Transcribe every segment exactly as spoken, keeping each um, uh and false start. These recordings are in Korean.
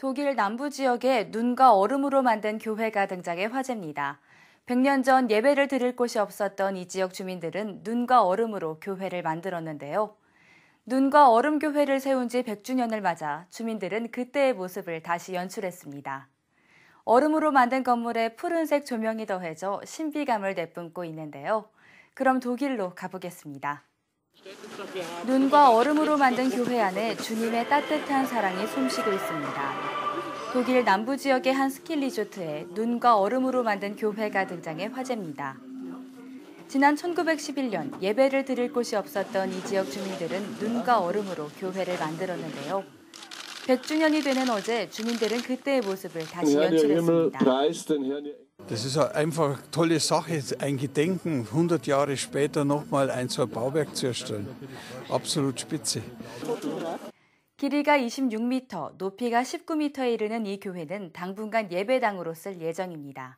독일 남부 지역에 눈과 얼음으로 만든 교회가 등장해 화제입니다. 백 년 전 예배를 드릴 곳이 없었던 이 지역 주민들은 눈과 얼음으로 교회를 만들었는데요. 눈과 얼음 교회를 세운 지 백 주년을 맞아 주민들은 그때의 모습을 다시 연출했습니다. 얼음으로 만든 건물에 푸른색 조명이 더해져 신비감을 내뿜고 있는데요. 그럼 독일로 가보겠습니다. 눈과 얼음으로 만든 교회 안에 주님의 따뜻한 사랑이 숨쉬고 있습니다. 독일 남부 지역의 한 스키 리조트에 눈과 얼음으로 만든 교회가 등장해 화제입니다. 지난 천구백십일 년 예배를 드릴 곳이 없었던 이 지역 주민들은 눈과 얼음으로 교회를 만들었는데요. 백 주년이 되는 어제 주민들은 그때의 모습을 다시 연출했습니다. Das ist einfach eine tolle Sache, ein Gedenken, hundert Jahre später nochmal ein so ein Bauwerk zu erstellen. Absolut spitze. 길이가 이십육 미터, 높이가 십구 미터에 이르는 이 교회는 당분간 예배당으로 쓸 예정입니다.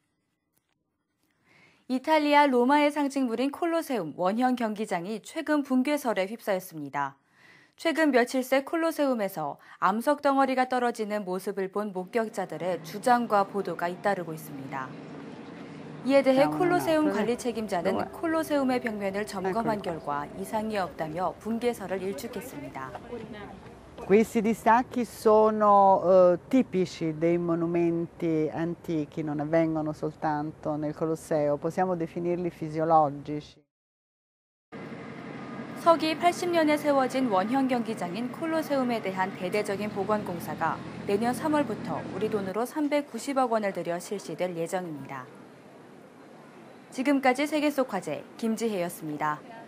이탈리아 로마의 상징물인 콜로세움 원형 경기장이 최근 붕괴설에 휩싸였습니다. 최근 며칠 새 콜로세움에서 암석 덩어리가 떨어지는 모습을 본 목격자들의 주장과 보도가 잇따르고 있습니다. 이에 대해 콜로세움 관리 책임자는 콜로세움의 벽면을 점검한 결과 이상이 없다며 붕괴설을 일축했습니다. Questi distacchi sono eh, tipici dei monumenti antichi, non avvengono soltanto nel Colosseo, possiamo definirli fisiologici. 서기 팔십 년에 세워진 원형 경기장인 콜로세움에 대한 대대적인 복원 공사가 내년 삼월부터 우리 돈으로 삼백구십억 원을 들여 실시될 예정입니다. 지금까지 세계 속 화제 김지혜였습니다.